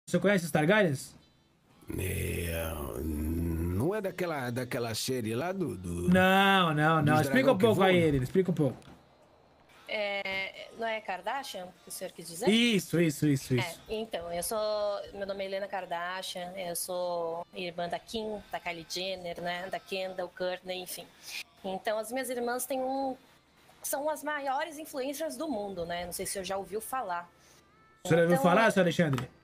Você conhece os Targaryens? Não é daquela série lá Não. dos Explica dragão um que pouco voam? aí, ele. Explica um pouco. Não é Kardashian que o senhor quis dizer? Isso. Então, meu nome é Helena Kardashian, eu sou irmã da Kim, da Kylie Jenner, né, da Kendall, Courtney, enfim. Então, as minhas irmãs são as maiores influencers do mundo, né? Não sei se o senhor já ouviu falar. O senhor ouviu Então, falar, senhor Alexandre?